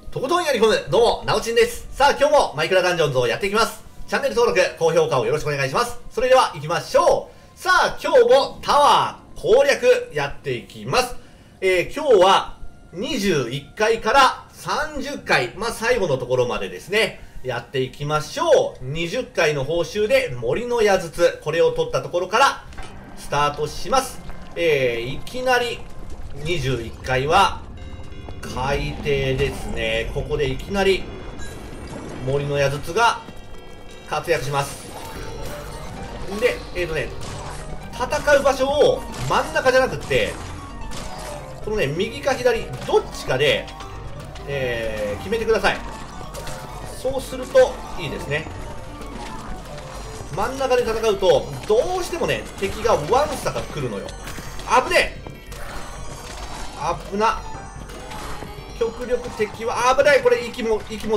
とことんやり込む、どうも、なおちんです。さあ、今日もマイクラダンジョンズをやっていきます。チャンネル登録、高評価をよろしくお願いします。それでは行きましょう。さあ、今日もタワー攻略やっていきます。今日は21回から30回、最後のところまでですね、やっていきましょう。20回の報酬で森の矢筒、これを取ったところからスタートします。いきなり21回は海底ですね。ここでいきなり森の矢筒が活躍します。で、戦う場所を真ん中じゃなくってこのね、右か左どっちかで、決めてください。そうするといいですね。真ん中で戦うとどうしてもね、敵がワンサが来るのよ。危ねえ、危な。極力敵は危ない。これ息も危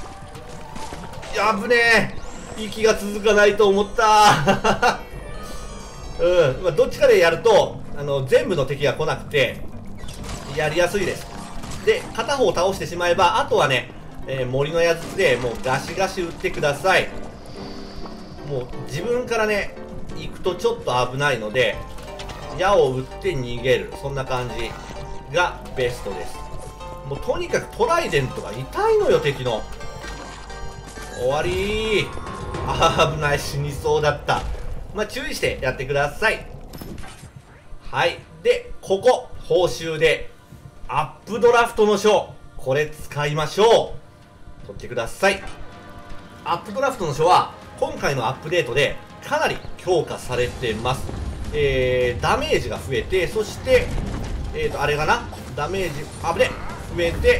ねえ。息が続かないと思ったどっちかでやると全部の敵が来なくてやりやすいです。で、片方倒してしまえばあとはね、森の矢筒でもうガシガシ打ってください。もう自分からね行くとちょっと危ないので矢を打って逃げる、そんな感じがベストです。もうとにかくトライデントが痛いのよ、敵の。終わりー。危ない、死にそうだった。注意してやってください。はい。で、ここ報酬でアップドラフトの書、これ使いましょう。取ってください。アップドラフトの書は今回のアップデートでかなり強化されてます。ダメージが増えて、そしてあれかな、ダメージ危ね増えて、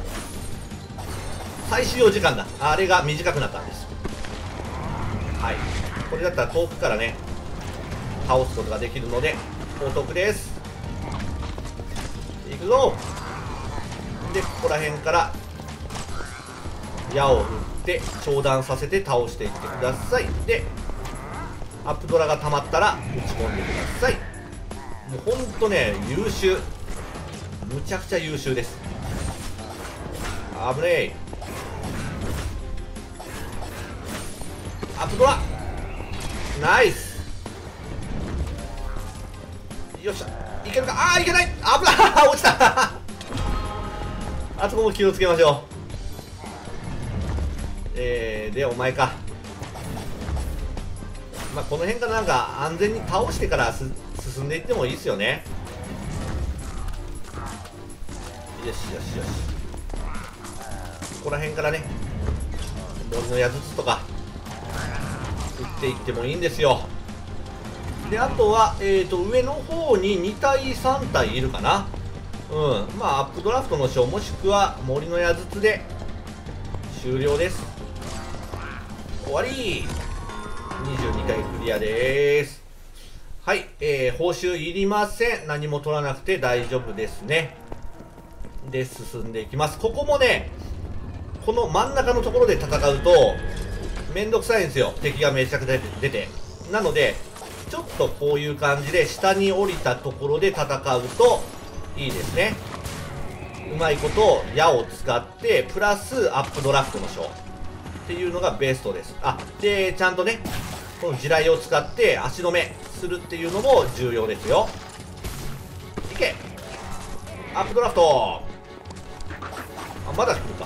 再使用時間だ、あれが短くなったんです。はい。これだったら遠くからね倒すことができるのでお得です。いくぞ。で、ここら辺から矢を打って長弾させて倒していってください。で、アップドラが溜まったら打ち込んでください。もうほんとね、優秀、むちゃくちゃ優秀です。危ねえ。アップドラナイス。よっしゃ、いけるか。ああ、いけない。危ない落ちたあそこも気をつけましょう。で、お前か。この辺からなんか安全に倒してから進んでいってもいいですよね。よしよしよし。ここら辺からね、森の矢筒とか打っていってもいいんですよ。で、あとは、上の方に2体3体いるかな。アップドラフトの書もしくは森の矢筒で終了です。終わり。22回クリアです。はい、報酬いりません。何も取らなくて大丈夫ですね。で、進んでいきます。ここもね、この真ん中のところで戦うとめんどくさいんですよ、敵がめちゃくちゃ出て。なのでちょっとこういう感じで下に降りたところで戦うといいですね。うまいこと矢を使ってプラスアップドラフトの書っていうのがベストです。で、ちゃんとねこの地雷を使って足止めするっていうのも重要ですよ。いけ、アップドラフト。まだ来るか。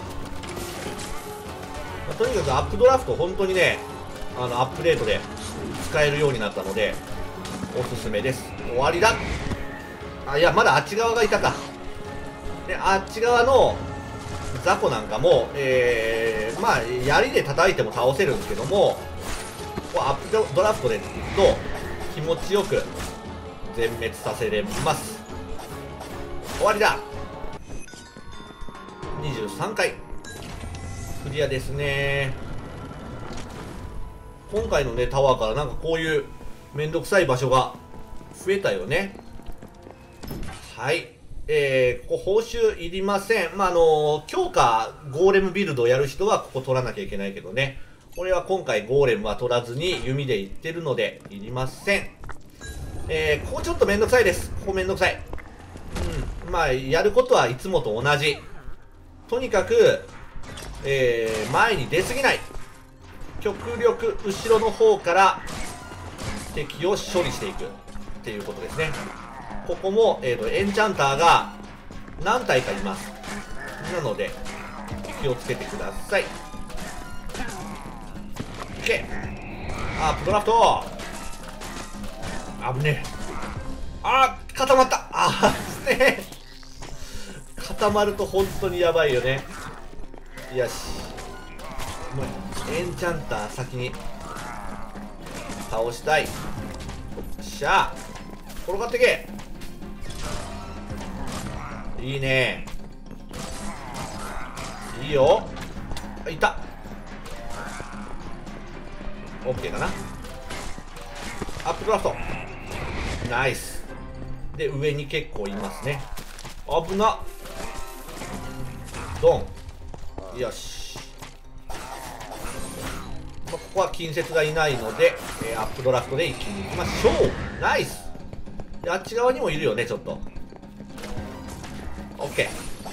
とにかくアップドラフト本当にね、アップデートで使えるようになったのでおすすめです。終わりだ。いや、まだあっち側がいたか。で、あっち側の雑魚なんかも槍で叩いても倒せるんですけども、アップドラフトでいくと気持ちよく全滅させれます。終わりだ。23回クリアですね。今回のねタワーからなんかこういうめんどくさい場所が増えたよね。はい。ここ報酬いりません。強化ゴーレムビルドをやる人はここ取らなきゃいけないけどね。俺は今回ゴーレムは取らずに弓でいってるのでいりません。ここちょっとめんどくさいです。ここめんどくさい。やることはいつもと同じ。 とにかく、前に出過ぎない。極力後ろの方から敵を処理していくっていうことですね。ここも、エンチャンターが何体かいます。なので気をつけてください。 OK。 あ、プロラフト危ねえ。あー、固まった。あーねえ、固まると本当にやばいよね。よし、もうエンチャンター先に倒したい。よっしゃ、転がってけ。いいね、いいよ。いた。 OK かな。アップドラフトナイス。で上に結構いますね。危なっ。ドン。よし、ここは近接がいないので、アップドラフトで一気にいきましょう。ナイス。であっち側にもいるよね、ちょっと。 OK。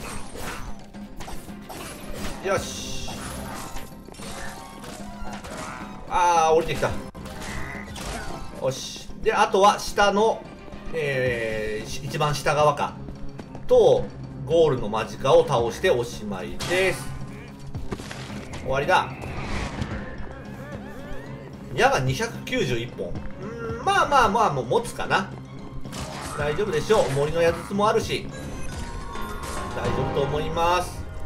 よし。ああ、降りてきた。よし。であとは下の、一番下側かとゴールの間近を倒しておしまいです。終わりだ。矢が291本。まあまあまあ、もう持つかな。大丈夫でしょう。森の矢筒もあるし大丈夫と思います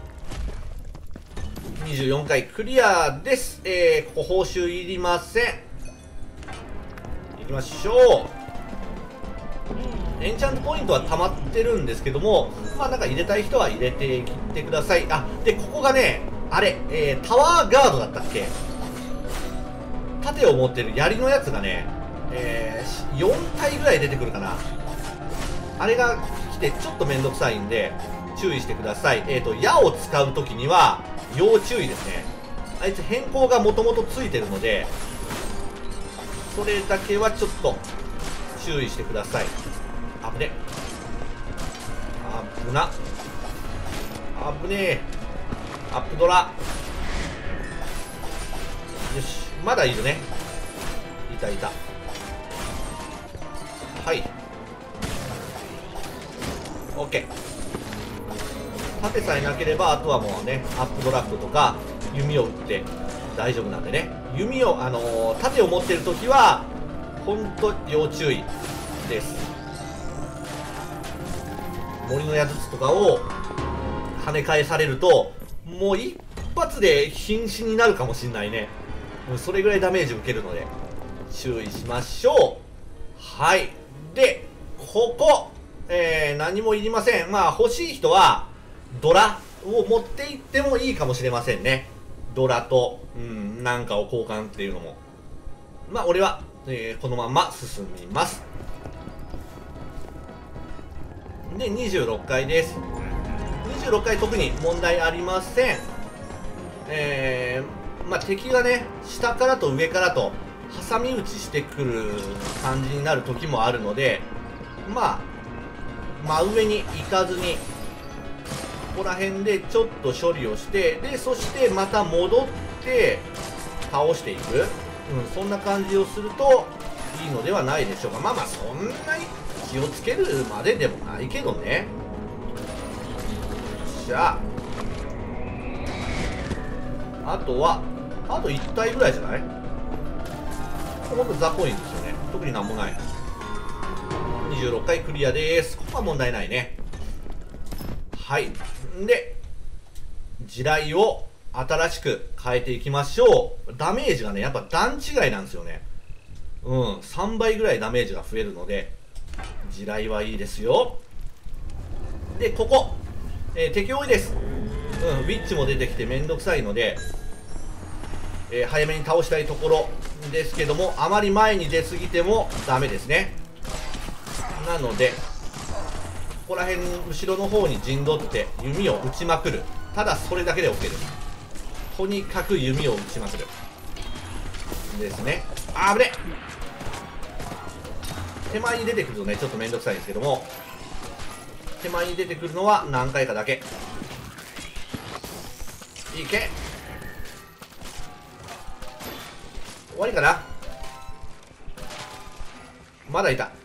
。24回クリアです。ここ報酬いりません。行きましょう。エンチャントポイントは溜まってるんですけども、まあなんか入れたい人は入れてきてください。あ、でここがね、あれ、タワーガードだったっけ。盾を持ってる槍のやつがね、4体ぐらい出てくるかな。あれが来てちょっとめんどくさいんで注意してください。矢を使う時には要注意ですね。あいつ変更がもともとついてるので、それだけはちょっと注意してください。危ね、危な、危ねえ。アップドラ。よし、まだいるね。いたいた。はい、 OK。 盾さえなければあとはもうね、アップドラフトとか弓を打って大丈夫なんでね。弓を盾を持ってるときはほんと要注意です。森の矢筒とかを跳ね返されるともう一発で瀕死になるかもしんないね。もうそれぐらいダメージ受けるので注意しましょう。はい。でここ、何もいりません。まあ欲しい人はドラを持っていってもいいかもしれませんね。ドラと、なんかを交換っていうのも。まあ俺は、このまま進みます。で26回です。26回特に問題ありません。まあ敵がね、下からと上からと挟み撃ちしてくる感じになる時もあるので、まあ真上に行かずにここら辺でちょっと処理をして、でそしてまた戻って倒していく、そんな感じをするといいのではないでしょうか。まあまあそんなに気をつけるまででもないけどね。じゃあとはあと1体ぐらいじゃない。ほんとザコインですよね。特になんもない。26回クリアです。ここは問題ないね。はい。で地雷を新しく変えていきましょう。ダメージがねやっぱ段違いなんですよね。3倍ぐらいダメージが増えるので地雷はいいですよ。でここ、敵多いです。ウィッチも出てきてめんどくさいので、早めに倒したいところですけども、あまり前に出過ぎてもダメですね。なのでここら辺後ろの方に陣取って弓を打ちまくる。ただそれだけで OK です。とにかく弓を打ちまくるですね。あぶね、手前に出てくるとねちょっとめんどくさいんですけども、手前に出てくるのは何回かだけ。 いけ。終わりかな。まだいた。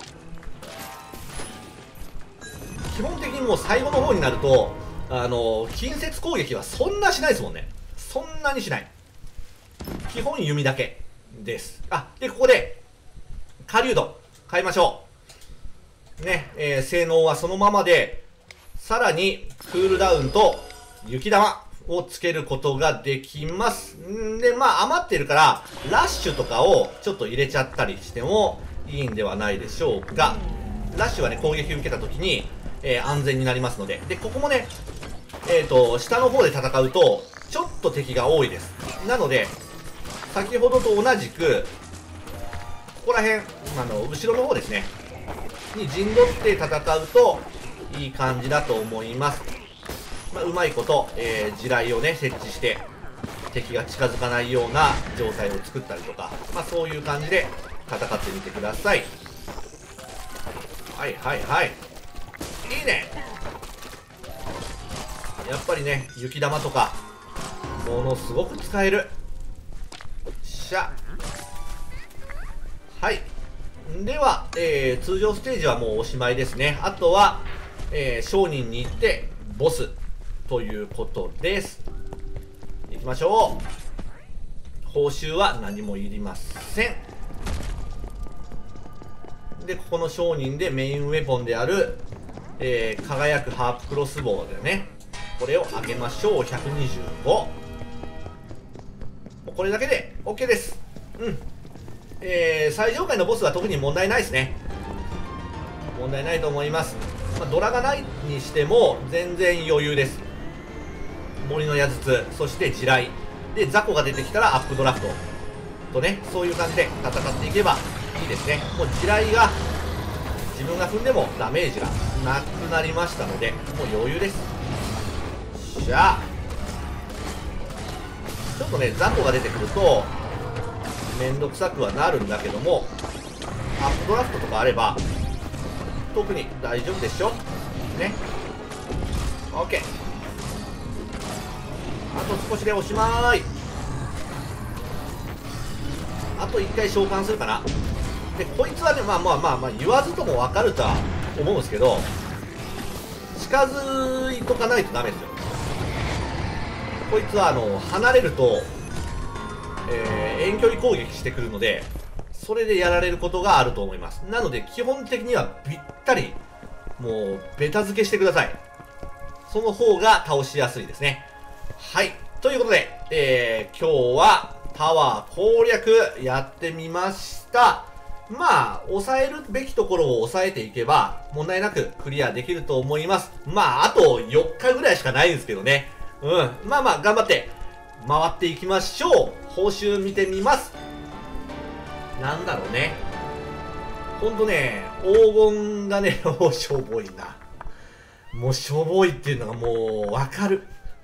基本的にもう最後の方になると近接攻撃はそんなしないですもんね。そんなにしない。基本弓だけです。でここで狩人変えましょうね。性能はそのままで、さらにクールダウンと雪玉をつけることができます。で余ってるからラッシュとかをちょっと入れちゃったりしてもいいんではないでしょうか。ラッシュはね、攻撃を受けた時に、安全になりますので。でここもね、下の方で戦うとちょっと敵が多いです。なので先ほどと同じくここら辺後ろの方ですねに陣取って戦うといい感じだと思います。うまいこと、地雷をね設置して敵が近づかないような状態を作ったりとか、そういう感じで戦ってみてください。はいはいはい、いいね。やっぱりね、雪玉とかものすごく使える。しゃ。はい。では、通常ステージはもうおしまいですね。あとは、商人に行ってボスということです。行きましょう。報酬は何もいりません。でここの商人でメインウェポンである、輝くハープクロスボウだよね。これを上げましょう。125。これだけで OK です。最上階のボスは特に問題ないですね。問題ないと思います。ドラがないにしても全然余裕です。森の矢筒、そして地雷で雑魚が出てきたらアップドラフトとね、そういう感じで戦っていけばいいですね。もう地雷が自分が踏んでもダメージがなくなりましたので、もう余裕です。しゃあ、ちょっとね雑魚が出てくるとめんどくさくはなるんだけども、アップドラフトとかあれば特に大丈夫でしょね。 OK、 あと少しでおしまい。あと1回召喚するかな。でこいつはね、言わずとも分かるとは思うんですけど、近づいとかないとダメですよ。こいつは離れると、遠距離攻撃してくるので、それでやられることがあると思います。なので基本的にはぴったりもうベタ付けしてください。その方が倒しやすいですね。はい、ということで、今日はタワー攻略やってみました。抑えるべきところを抑えていけば問題なくクリアできると思います。あと4日ぐらいしかないんですけどね。頑張って回っていきましょう。報酬見てみます。なんだろうね。ほんとね、黄金がね、もうしょぼいな。もうしょぼいっていうのがもうわかる。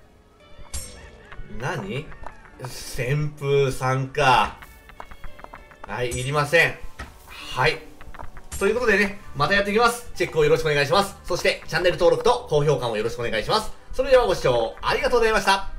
何？旋風さんか。はい、いりません。はい。ということでね、またやっていきます。チェックをよろしくお願いします。そして、チャンネル登録と高評価もよろしくお願いします。それではご視聴ありがとうございました。